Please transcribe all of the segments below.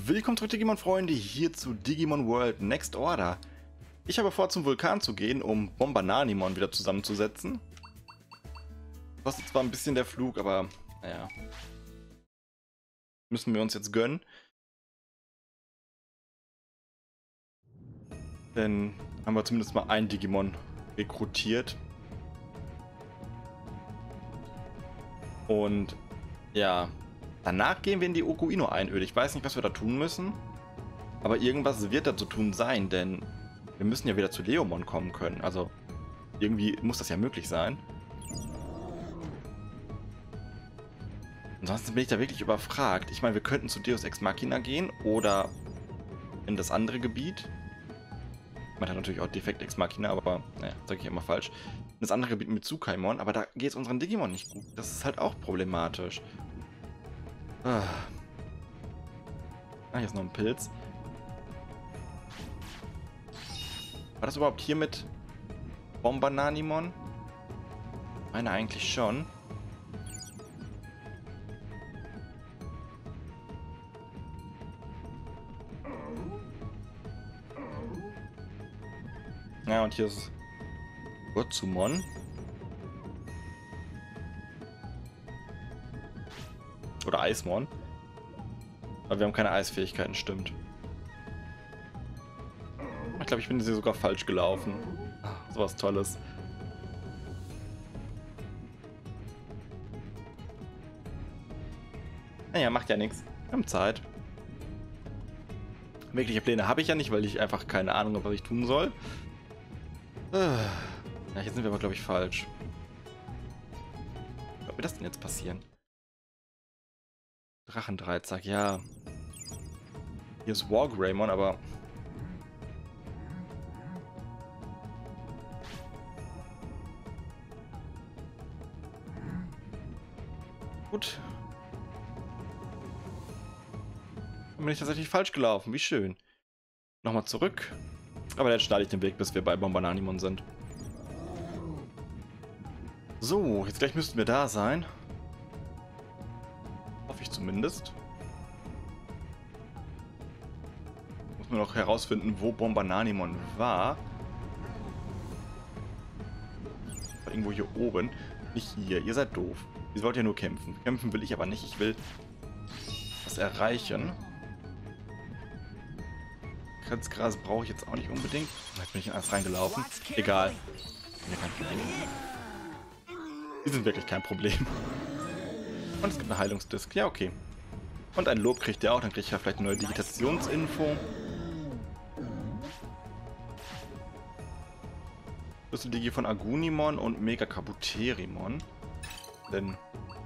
Willkommen zurück, Digimon-Freunde, hier zu Digimon World Next Order. Ich habe vor, zum Vulkan zu gehen, um Bombananimon wieder zusammenzusetzen. Kostet zwar ein bisschen der Flug, aber naja. Müssen wir uns jetzt gönnen. Denn haben wir zumindest mal ein Digimon rekrutiert. Und ja, danach gehen wir in die Okuino-Einöde. Ich weiß nicht, was wir da tun müssen. Aber irgendwas wird da zu tun sein, denn wir müssen ja wieder zu Leomon kommen können. Also irgendwie muss das ja möglich sein. Ansonsten bin ich da wirklich überfragt. Ich meine, wir könnten zu Deus Ex Machina gehen oder in das andere Gebiet. Man hat natürlich auch Defekt Ex Machina, aber naja, sage ich immer falsch. Das andere Gebiet mit Tsukaimon, aber da geht es unseren Digimon nicht gut. Das ist halt auch problematisch. Ah, hier ist noch ein Pilz. War das überhaupt hier mit Bombananimon? Ich meine eigentlich schon. Ja, und hier ist Urzumon. Oder Eismon. Aber wir haben keine Eisfähigkeiten, stimmt. Ich glaube, ich bin hier sogar falsch gelaufen. So was Tolles. Naja, macht ja nichts. Wir haben Zeit. Wirkliche Pläne habe ich ja nicht, weil ich einfach keine Ahnung habe, was ich tun soll. Ja, hier sind wir aber, glaube ich, falsch. Was wird das denn jetzt passieren? Drachendreizack, ja. Hier ist Wargreymon, aber... Gut. Dann bin ich tatsächlich falsch gelaufen, wie schön. Nochmal zurück. Aber jetzt schneide ich den Weg, bis wir bei Bombananimon sind. So, jetzt gleich müssten wir da sein. Hoffe ich zumindest. Muss nur noch herausfinden, wo Bombananimon war. War irgendwo hier oben. Nicht hier, ihr seid doof. Ihr wollt ja nur kämpfen. Kämpfen will ich aber nicht, ich will was erreichen. Kratzgras brauche ich jetzt auch nicht unbedingt. Jetzt bin ich in alles reingelaufen. Egal. Die sind wirklich kein Problem. Und es gibt eine Heilungsdisk. Ja, okay. Und ein Lob kriegt ihr auch. Dann kriege ich ja vielleicht eine neue Digitationsinfo. Schlüsseldigi von Agunimon und Mega Kabuterimon. Denn...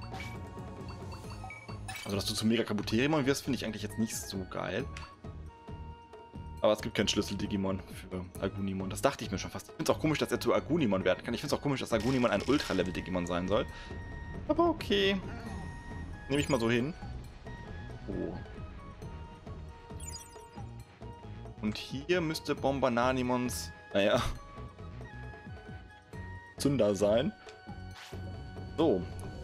Also, dass du zu Mega Kabuterimon wirst, finde ich eigentlich jetzt nicht so geil. Aber es gibt keinen Schlüssel-Digimon für Agunimon. Das dachte ich mir schon fast. Ich finde es auch komisch, dass er zu Agunimon werden kann. Ich finde es auch komisch, dass Agunimon ein Ultra-Level-Digimon sein soll. Aber okay. Nehme ich mal so hin. Oh. Und hier müsste Bombananimons, naja, Zünder sein. So.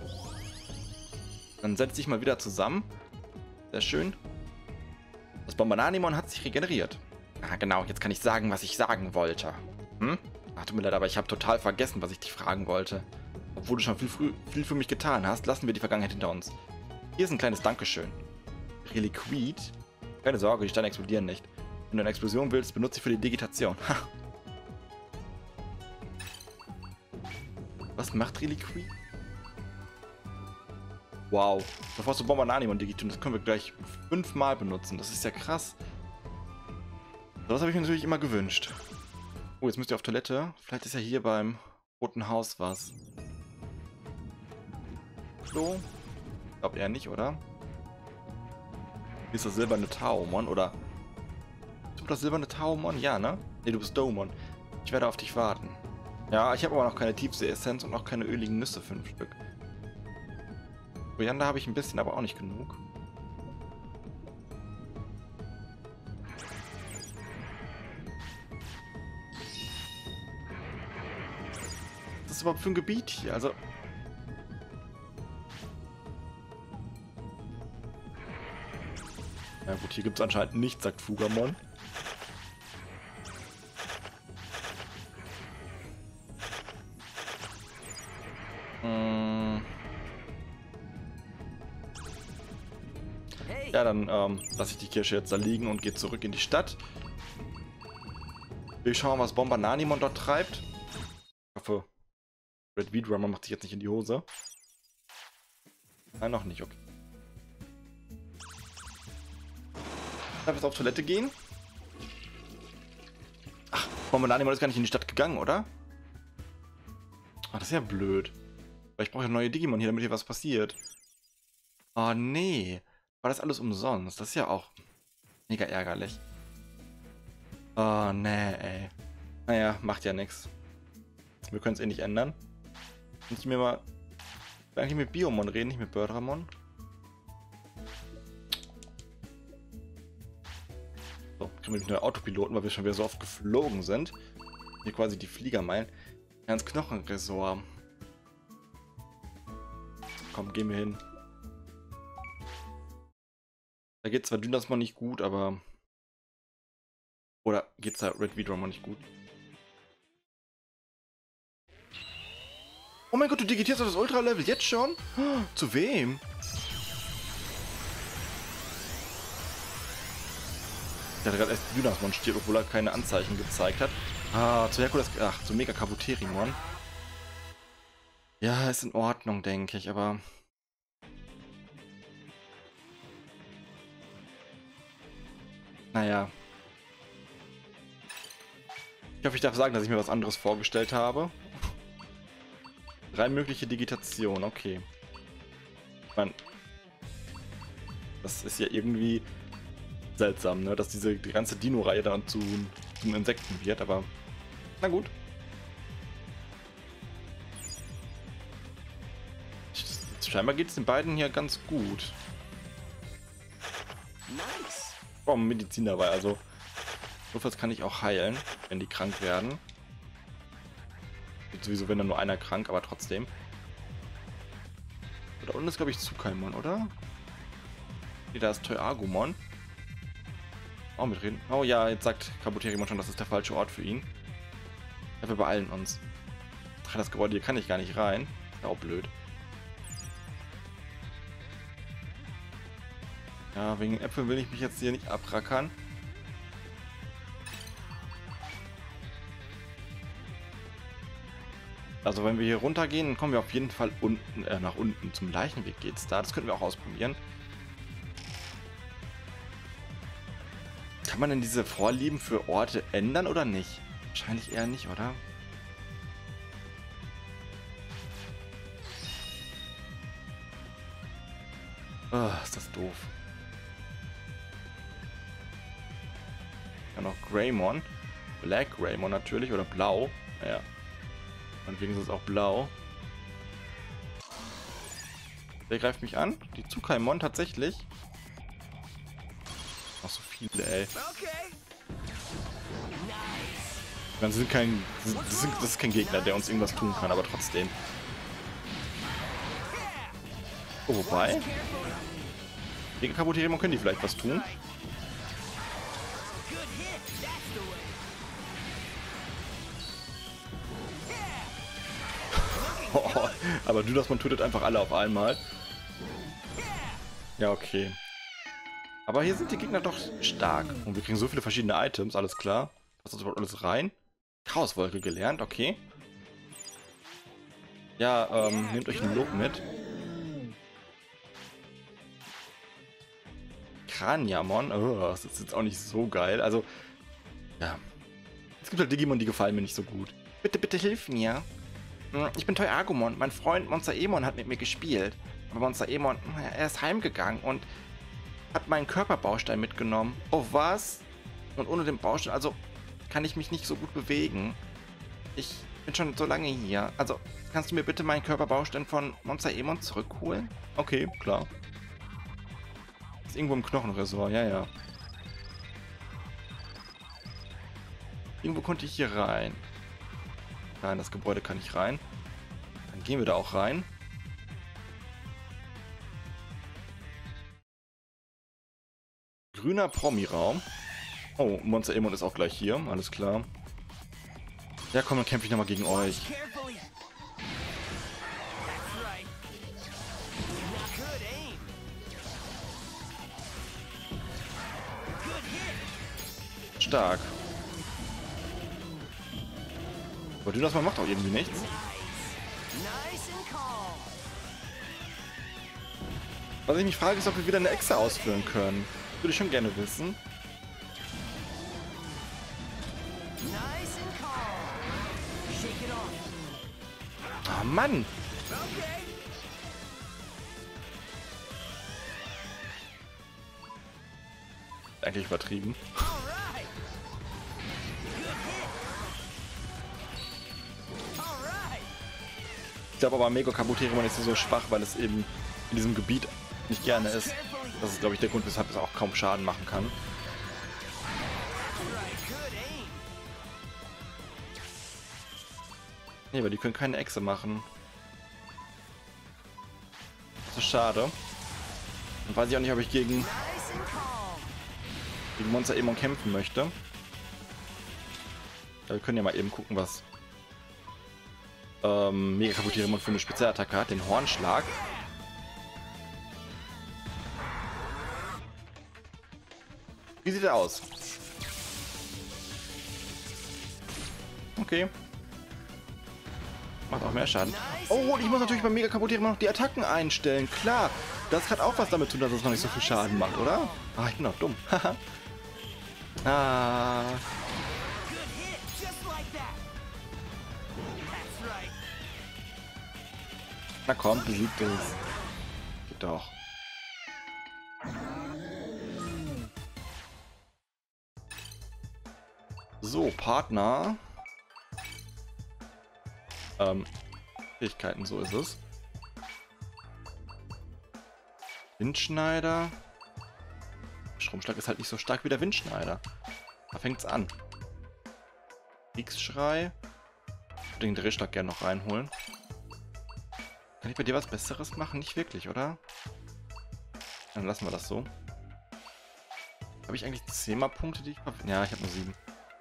Dann setze ich mal wieder zusammen. Sehr schön. Das Bombananimon hat sich regeneriert. Ah, genau, jetzt kann ich sagen, was ich sagen wollte. Hm? Ach, tut mir leid, aber ich habe total vergessen, was ich dich fragen wollte. Obwohl du schon viel für mich getan hast, lassen wir die Vergangenheit hinter uns. Hier ist ein kleines Dankeschön. Reliquid? Keine Sorge, die Steine explodieren nicht. Wenn du eine Explosion willst, benutze sie für die Digitation. Ha. Was macht Reliquid? Wow. Bevor du Bombananimon Digitation, das können wir gleich 5-mal benutzen. Das ist ja krass. Das habe ich mir natürlich immer gewünscht. Oh, jetzt müsst ihr auf Toilette. Vielleicht ist ja hier beim Roten Haus was. Klo? Ich glaube eher nicht, oder? Hier ist das silberne Taomon, oder? Bist du das silberne Taomon? Ja, ne? Ne, du bist Domon. Ich werde auf dich warten. Ja, ich habe aber noch keine Tiefsee-Essenz und noch keine öligen Nüsse, 5 Stück. Koriander habe ich ein bisschen, aber auch nicht genug. Was ist das überhaupt für ein Gebiet hier? Also... Na gut, hier gibt es anscheinend nichts, sagt Fugamon. Ja, dann lasse ich die Kirsche jetzt da liegen und gehe zurück in die Stadt. Wir schauen, was Bomber Nanimon dort treibt. Ich hoffe, Red V-Drummer macht sich jetzt nicht in die Hose. Nein, noch nicht, okay. Darf ich jetzt auf Toilette gehen? Ach, Bomber Nanimon ist gar nicht in die Stadt gegangen, oder? Ah, das ist ja blöd. Weil ich brauche ja neue Digimon hier, damit hier was passiert. Oh, nee. War das alles umsonst? Das ist ja auch mega ärgerlich. Oh, nee, ey. Naja, macht ja nichts. Wir können es eh nicht ändern. Kann ich mir mal... Ich will eigentlich mit Biomon reden, nicht mit Birdramon. So, kriegen wir nicht nur Autopiloten, weil wir schon wieder so oft geflogen sind. Hier quasi die Fliegermeilen. Ja, ins Knochenresort. Komm, gehen wir hin. Da geht zwar Dynasmon nicht gut, aber... Oder geht's da Red V-Drummer nicht gut? Oh mein Gott, du digitierst auf das Ultra-Level jetzt schon? Zu wem? Der hat gerade erst Dynasmon stirbt, obwohl er keine Anzeichen gezeigt hat. Ah, zu Herkules... Ach, zu Mega Kabuterimon. Ja, ist in Ordnung, denke ich, aber... Naja. Ich hoffe, ich darf sagen, dass ich mir was anderes vorgestellt habe. 3 mögliche Digitationen, okay. Ich meine, das ist ja irgendwie seltsam, ne? Dass die ganze Dino-Reihe dann zum Insekten wird, aber na gut. Scheinbar geht es den beiden hier ganz gut. Nice. Oh, Medizin dabei, also notfalls kann ich auch heilen, wenn die krank werden. Sowieso, wenn dann nur einer krank, aber trotzdem. Da unten ist, glaube ich, Tsukaimon, oder? Nee, da ist Toyagumon. Auch mitreden. Oh ja, jetzt sagt Kabuterimon schon, das ist der falsche Ort für ihn. Ja, wir beeilen uns. Ach, das Gebäude hier kann ich gar nicht rein. Ist ja auch blöd. Ja, wegen Äpfeln will ich mich jetzt hier nicht abrackern. Also wenn wir hier runtergehen, dann kommen wir auf jeden Fall unten, nach unten. Zum Leichenweg geht's da. Das könnten wir auch ausprobieren. Kann man denn diese Vorlieben für Orte ändern oder nicht? Wahrscheinlich eher nicht, oder? Oh, ist das doof. Ja, noch Greymon. Black Greymon natürlich, oder blau. Ja. Und wenigstens auch blau. Wer greift mich an? Die Tsukaimon tatsächlich. Ach, so viele, ey. Ich meine, das ist kein Gegner, der uns irgendwas tun kann, aber trotzdem. Oh, wobei. Gegen Kabuterimon können die vielleicht was tun. Oh, aber Dynasmon tötet einfach alle auf einmal. Ja, okay. Aber hier sind die Gegner doch stark. Und wir kriegen so viele verschiedene Items, alles klar. Passt das überhaupt alles rein? Chaoswolke gelernt, okay. Ja, nehmt euch ein Lob mit. Kraniamon, oh, das ist jetzt auch nicht so geil. Also, ja. Es gibt halt Digimon, die gefallen mir nicht so gut. Bitte, bitte hilf mir. Ich bin Toyagumon. Mein Freund Monsteremon hat mit mir gespielt. Aber Monsteremon, er ist heimgegangen und hat meinen Körperbaustein mitgenommen. Oh, was? Und ohne den Baustein, also kann ich mich nicht so gut bewegen. Ich bin schon so lange hier. Also, kannst du mir bitte meinen Körperbaustein von Monsteremon zurückholen? Okay, klar. Ist irgendwo im Knochenresort, ja, ja. Irgendwo konnte ich hier rein. Nein, das Gebäude kann ich rein. Dann gehen wir da auch rein. grüner Promi-Raum. Oh, Monster Emon ist auch gleich hier. Alles klar. Ja, komm, dann kämpfe ich nochmal gegen euch. Stark. Aber du das mal macht auch irgendwie nichts. Was ich mich frage, ist, ob wir wieder eine Echse ausführen können. Würde ich schon gerne wissen. Oh Mann! Eigentlich übertrieben. Ich glaube aber, Mega Kabuterimon ist so schwach, weil es eben in diesem Gebiet nicht gerne ist. Das ist, glaube ich, der Grund, weshalb es auch kaum Schaden machen kann. Nee, aber die können keine Echse machen. Das ist schade. Dann weiß ich auch nicht, ob ich gegen Monster Emon kämpfen möchte. Ja, wir können ja mal eben gucken, was Mega Kabuterimon für eine Spezialattacke hat. Den Hornschlag. Wie sieht er aus? Okay. Macht auch mehr Schaden. Oh, und ich muss natürlich beim Mega Kabuterimon noch die Attacken einstellen. Klar, das hat auch was damit zu tun, dass es noch nicht so viel Schaden macht, oder? Ah, ich bin doch dumm. Ah. Na komm, besiegt es. Geht doch. So, Partner. Fähigkeiten, so ist es. Windschneider. Stromschlag ist halt nicht so stark wie der Windschneider. Da fängt's an. Kriegsschrei. Ich würde den Drehschlag gerne noch reinholen. Kann ich bei dir was Besseres machen? Nicht wirklich, oder? Dann lassen wir das so. Habe ich eigentlich 10 Punkte, die ich... Ja, ich habe nur 7.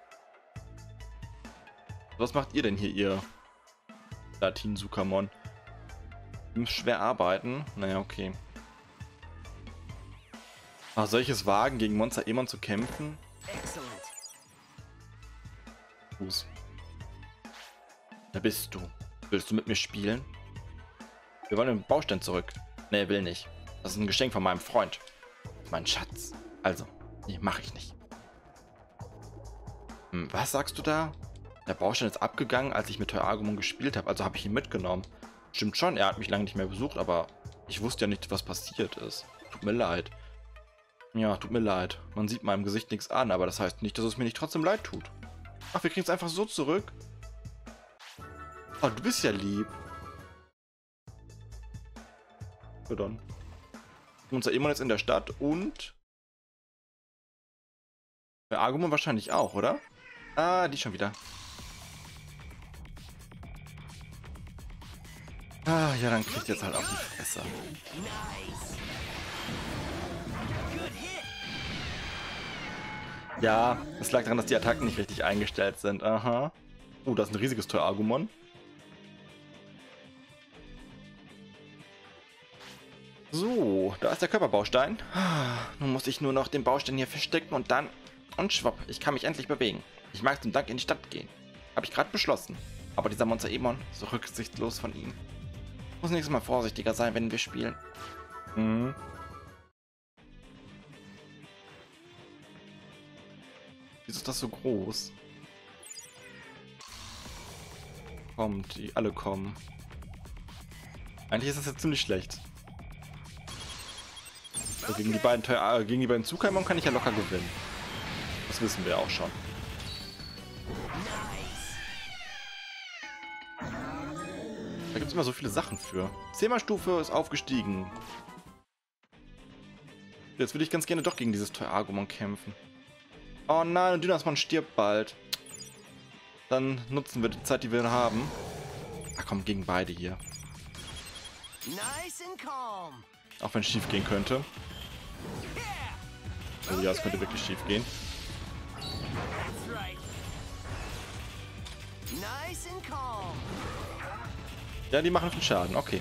Was macht ihr denn hier, ihr Latin-Sukamon? Ihr müsst schwer arbeiten. Naja, okay. Ach, soll ich es wagen, gegen Monster Emon zu kämpfen? Fuß. Da bist du. Willst du mit mir spielen? Wir wollen den Baustein zurück. Ne, er will nicht. Das ist ein Geschenk von meinem Freund. Mein Schatz. Also, nee, mach ich nicht. Was sagst du da? Der Baustein ist abgegangen, als ich mit Teuagumon gespielt habe. Also habe ich ihn mitgenommen. Stimmt schon, er hat mich lange nicht mehr besucht, aber ich wusste ja nicht, was passiert ist. Tut mir leid. Ja, tut mir leid. Man sieht meinem Gesicht nichts an, aber das heißt nicht, dass es mir nicht trotzdem leid tut. Ach, wir kriegen es einfach so zurück. Oh, du bist ja lieb. So dann. Unser Emon ist in der Stadt und... Bei Agumon wahrscheinlich auch, oder? Ah, die schon wieder. Ah, ja, dann kriegt jetzt halt auch die Fresse. Ja, es lag daran, dass die Attacken nicht richtig eingestellt sind. Aha. Oh, das ist ein riesiges Teuagumon. So, da ist der Körperbaustein. Nun muss ich nur noch den Baustein hier verstecken und dann... Und schwupp, ich kann mich endlich bewegen. Ich mag zum Dank in die Stadt gehen. Habe ich gerade beschlossen. Aber dieser Monster Emon, so rücksichtslos von ihm. Muss nächstes Mal vorsichtiger sein, wenn wir spielen. Mhm. Wieso ist das so groß? Kommt, die alle kommen. Eigentlich ist das jetzt ziemlich schlecht. Also gegen die beiden Zukeimern kann ich ja locker gewinnen. Das wissen wir auch schon. Da gibt es immer so viele Sachen für. 10er-Stufe ist aufgestiegen. Jetzt würde ich ganz gerne doch gegen dieses Teuagumon kämpfen. Oh nein, und Dynasmon stirbt bald. Dann nutzen wir die Zeit, die wir haben. Ach komm, gegen beide hier. Auch wenn es schief gehen könnte. Oh ja, es könnte wirklich schief gehen. Ja, die machen viel Schaden, okay.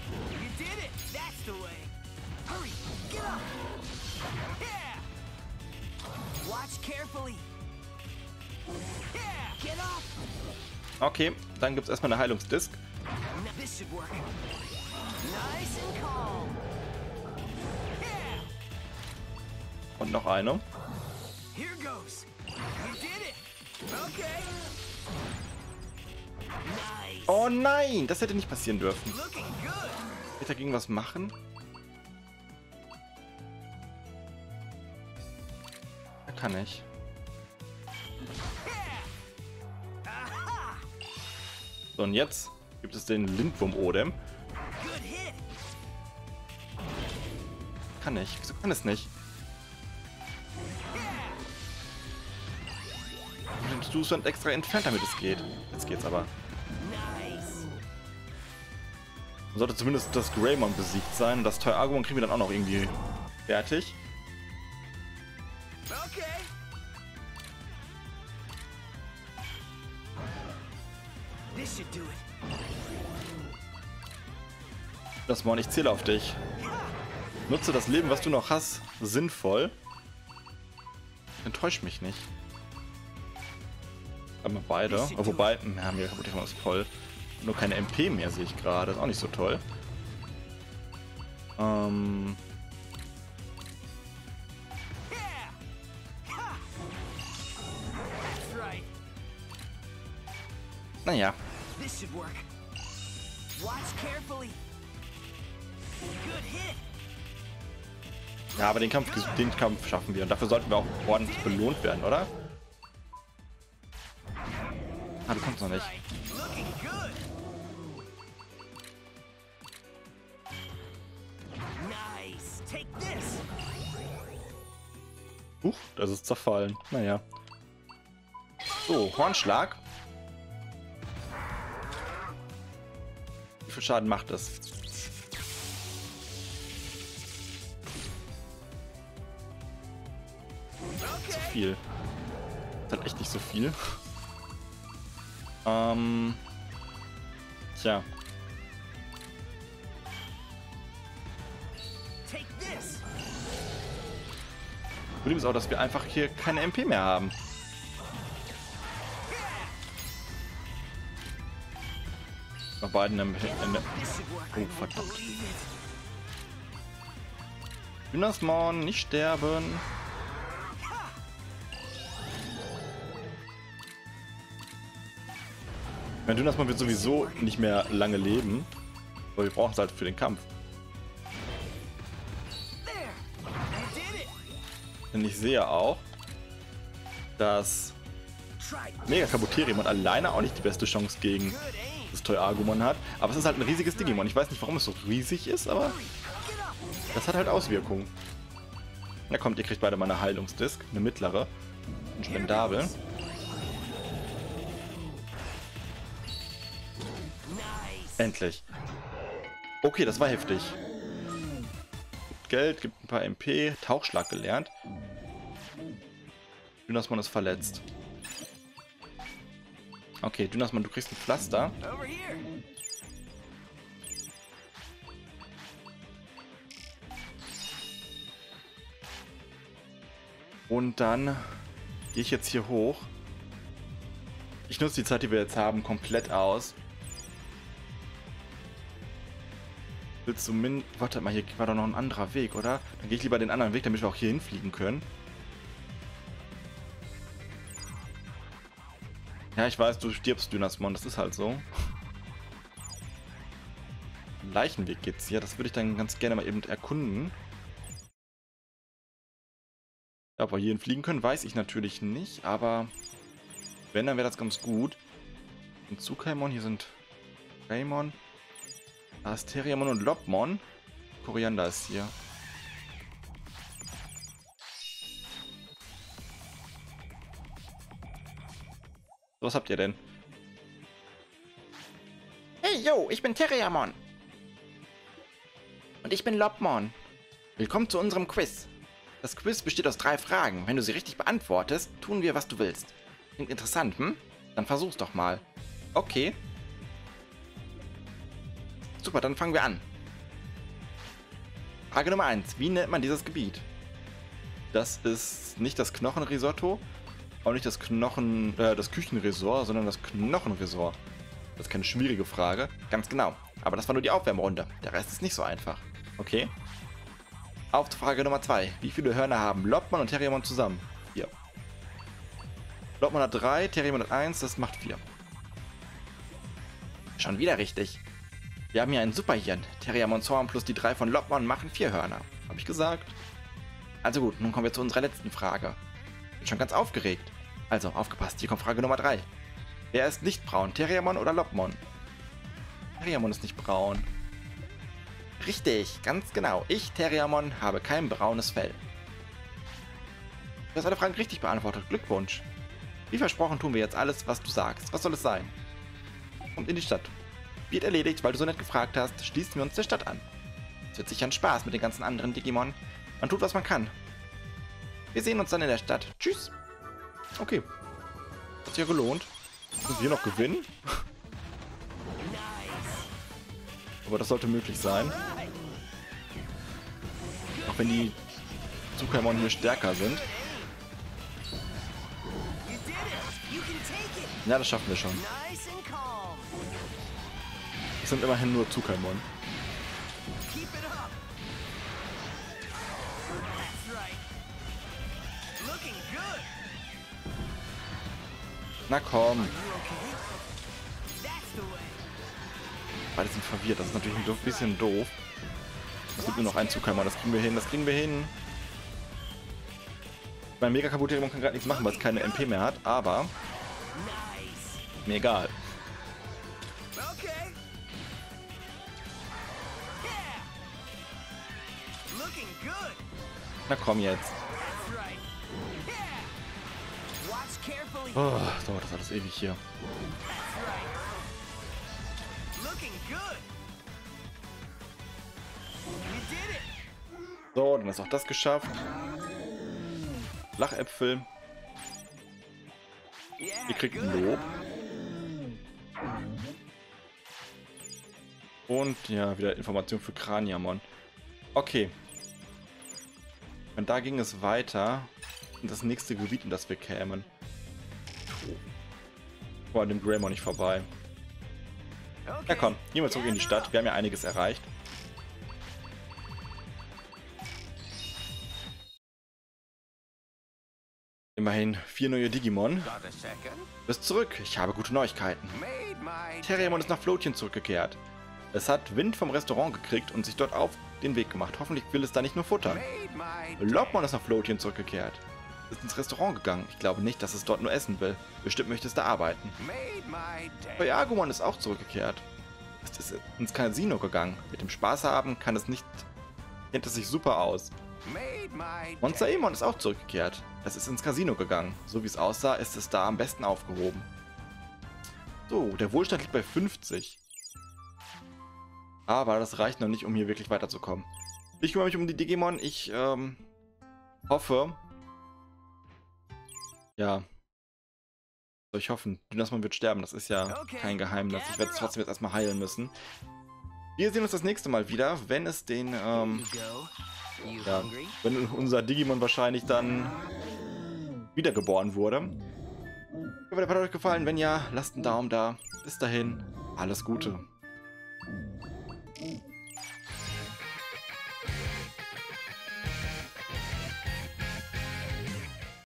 Okay, dann gibt es erstmal eine Heilungsdisk. Und noch eine. Oh nein, das hätte nicht passieren dürfen. Wird er dagegen was machen? Er kann nicht. So, und jetzt gibt es den Lindwurm-Odem. Kann nicht. Wieso kann es nicht? Du bist extra entfernt, damit es geht. Jetzt geht's aber. Sollte zumindest das Greymon besiegt sein. Das Teuagumon kriegen wir dann auch noch irgendwie fertig. Das Mon, ich zähle auf dich. Nutze das Leben, was du noch hast, sinnvoll. Enttäusch mich nicht. Aber beide. Oh, wobei, wir haben ja kaputt voll. Nur keine MP mehr, sehe ich gerade. Ist auch nicht so toll. Naja. Ja, aber den Kampf schaffen wir. Und dafür sollten wir auch ordentlich belohnt werden, oder? Ah, du kommst noch nicht. Das ist zerfallen. Naja. So, Hornschlag. Wie viel Schaden macht das? Zu viel. Das hat echt nicht so viel. Tja. Problem ist auch, dass wir einfach hier keine MP mehr haben. Bei beiden im oh, verdammt. Dynasmon, nicht sterben. Mein Dynasmon wird sowieso nicht mehr lange leben. Aber wir brauchen es halt für den Kampf. Denn ich sehe auch, dass Mega Kabuterimon alleine auch nicht die beste Chance gegen das Teuagumon hat. Aber es ist halt ein riesiges Digimon. Ich weiß nicht, warum es so riesig ist, aber das hat halt Auswirkungen. Na kommt, ihr kriegt beide mal eine Heilungsdisk, eine mittlere und spendabel. Endlich. Okay, das war heftig. Gibt Geld, gibt ein paar MP, Tauchschlag gelernt. Dynasmon ist verletzt. Okay, Dynasmon, du kriegst ein Pflaster. Und dann gehe ich jetzt hier hoch. Ich nutze die Zeit, die wir jetzt haben, komplett aus. Willst du warte mal, hier war doch noch ein anderer Weg, oder? Dann gehe ich lieber den anderen Weg, damit wir auch hier hinfliegen können. Ja, ich weiß, du stirbst, Dynasmon, das ist halt so. Leichenweg geht's hier, das würde ich dann ganz gerne mal eben erkunden. Ja, ob wir hierhin fliegen können, weiß ich natürlich nicht, aber wenn, dann wäre das ganz gut. Und Tsukaimon, hier sind Greymon, Asteriamon und Lopmon. Koriander ist hier. Was habt ihr denn? Hey, yo, ich bin Terriamon. Und ich bin Lopmon. Willkommen zu unserem Quiz. Das Quiz besteht aus 3 Fragen. Wenn du sie richtig beantwortest, tun wir, was du willst. Klingt interessant, hm? Dann versuch's doch mal. Okay. Super, dann fangen wir an. Frage Nummer 1. Wie nennt man dieses Gebiet? Das ist nicht das Knochenrisotto, auch nicht das Küchenresort, sondern das Knochenresort. Das ist keine schwierige Frage. Ganz genau. Aber das war nur die Aufwärmrunde. Der Rest ist nicht so einfach. Okay. Auf zur Frage Nummer 2. Wie viele Hörner haben Lottmon und Terriermon zusammen? 4. Lottmon hat 3, Terriermon hat 1, das macht 4. Schon wieder richtig. Wir haben hier ein Superhirn. Terriermons Horn plus die 3 von Lottmon machen 4 Hörner. Habe ich gesagt. Also gut, nun kommen wir zu unserer letzten Frage. Bin schon ganz aufgeregt. Also, aufgepasst, hier kommt Frage Nummer 3. Wer ist nicht braun, Terriermon oder Lottmon? Terriermon ist nicht braun. Richtig, ganz genau. Ich, Terriermon, habe kein braunes Fell. Du hast alle Fragen richtig beantwortet. Glückwunsch. Wie versprochen tun wir jetzt alles, was du sagst. Was soll es sein? Kommt in die Stadt. Wird erledigt, weil du so nett gefragt hast, schließen wir uns der Stadt an. Es wird sicher ein Spaß mit den ganzen anderen Digimon. Man tut, was man kann. Wir sehen uns dann in der Stadt. Tschüss. Okay. Hat sich ja gelohnt. Müssen wir hier noch gewinnen? Aber das sollte möglich sein. Auch wenn die Zukaimon hier stärker sind. Ja, das schaffen wir schon. Es sind immerhin nur Zukaimon. Na komm. Beide sind verwirrt, das ist natürlich ein bisschen doof. Es gibt nur noch einen Zukaimon, das kriegen wir hin, das kriegen wir hin. Mein Mega-Kabuterimon kann gerade nichts machen, weil es keine MP mehr hat, aber mir egal. Na komm jetzt. Oh, dauert das alles ewig hier. So, dann ist auch das geschafft. Lachäpfel. Ihr kriegt ein Lob. Und ja, wieder Information für Craniamon. Okay. Und da ging es weiter in das nächste Gebiet, in das wir kämen. Oh, an dem Greymon nicht vorbei. Ja komm, gehen wir zurück in die Stadt. Wir haben ja einiges erreicht. Immerhin 4 neue Digimon. Bist zurück. Ich habe gute Neuigkeiten. Terriermon ist nach Floatien zurückgekehrt. Es hat Wind vom Restaurant gekriegt und sich dort auf den Weg gemacht. Hoffentlich will es da nicht nur futtern. Lottmon ist nach Floatien zurückgekehrt. Ist ins Restaurant gegangen. Ich glaube nicht, dass es dort nur essen will. Bestimmt möchte es da arbeiten. Agumon ist auch zurückgekehrt. Es ist ins Casino gegangen. Mit dem Spaß haben kann es nicht... Kennt es sich super aus. Monster-Emon ist auch zurückgekehrt. Es ist ins Casino gegangen. So wie es aussah, ist es da am besten aufgehoben. So, der Wohlstand liegt bei 50. Aber das reicht noch nicht, um hier wirklich weiterzukommen. Ich kümmere mich um die Digimon. Ich hoffe... Ja. Soll ich hoffen. Dynasmon wird sterben. Das ist ja kein Geheimnis. Ich werde es trotzdem jetzt erstmal heilen müssen. Wir sehen uns das nächste Mal wieder, wenn es den... ja, wenn unser Digimon wahrscheinlich dann wiedergeboren wurde. Ich hoffe, der hat euch gefallen. Wenn ja, lasst einen Daumen da. Bis dahin, alles Gute.